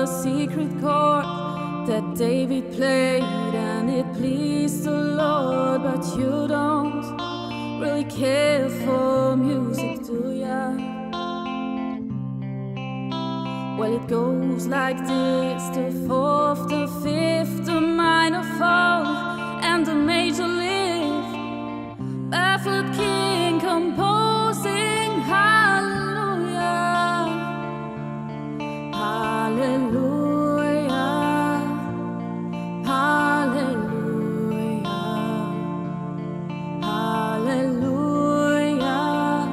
the secret chord that David played, and it pleased the Lord. But you don't really care for music, do ya? Well, it goes like this: the fourth, the fifth, the minor fall, and the major lift. Barefoot king composing hallelujah, hallelujah, hallelujah, hallelujah,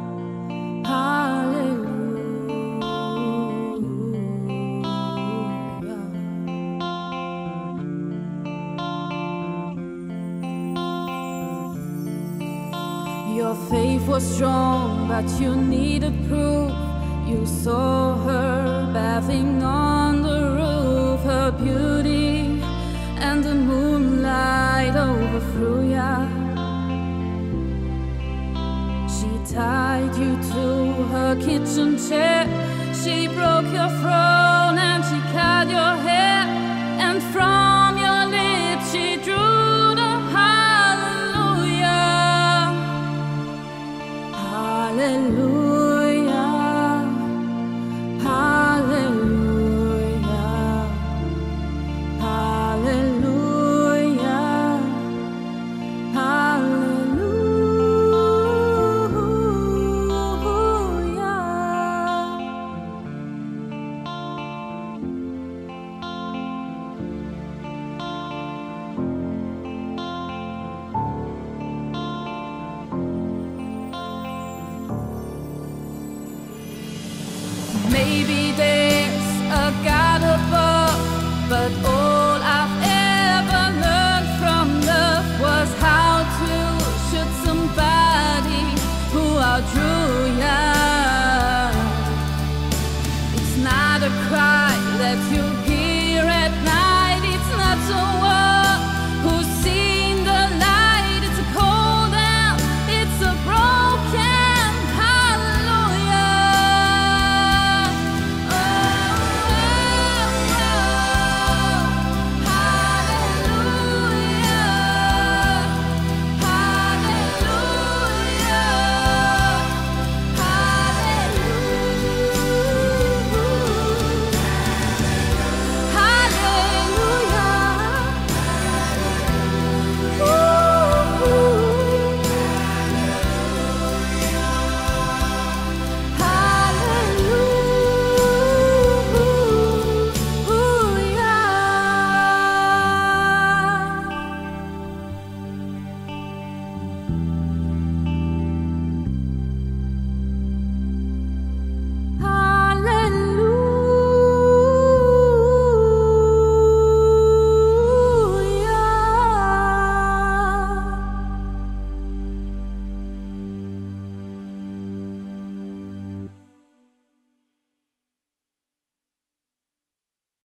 hallelujah. Your faith was strong, but you needed proof. You saw her bathing on the roof, her beauty and the moonlight overthrew ya. She tied you to her kitchen chair, she broke your throne and she cut your hair, and from your lips she drew the hallelujah, hallelujah, hallelujah, hallelujah, Maybe they